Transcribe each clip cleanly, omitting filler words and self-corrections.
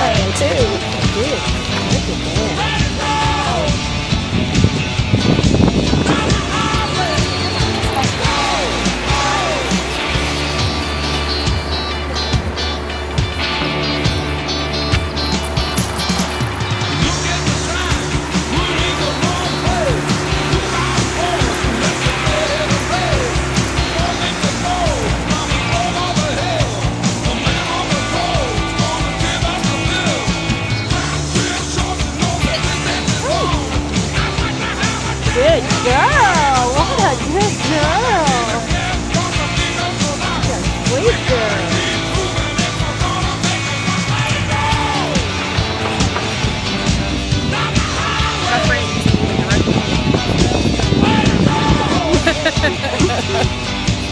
playing too. Good. Look at that. Good girl! What a good girl! What a sweet girl! My friend used to be a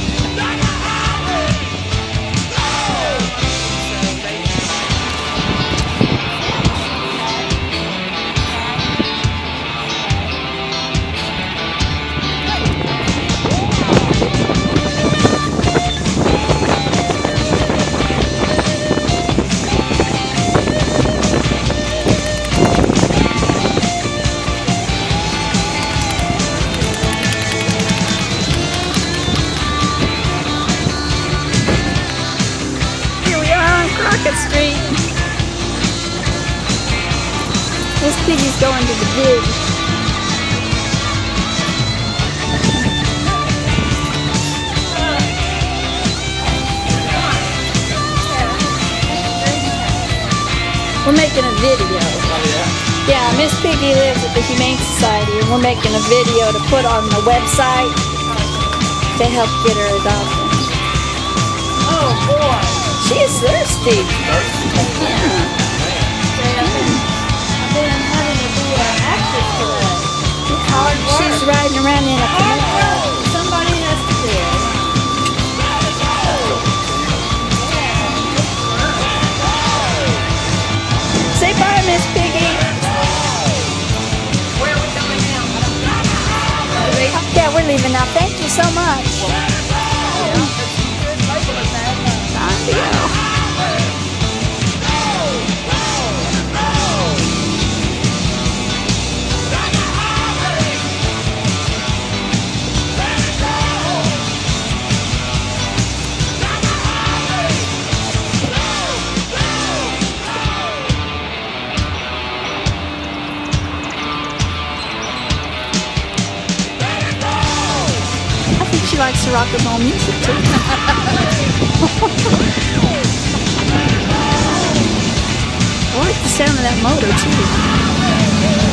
Street. Miss Piggy's going to the dig. We're making a video. Yeah, Miss Piggy lives at the Humane Society and we're making a video to put on the website to help get her adopted. Oh boy! She is thirsty. Yeah. I've been having to be an actress today. It's hard work. She's riding around in a canoe. Somebody has to do it. Say bye, Miss Piggy. Where are we going now? Yeah, we're leaving now. Thank you so much. Time to go. I think she likes the rock and roll music too. I like the sound of that motor too.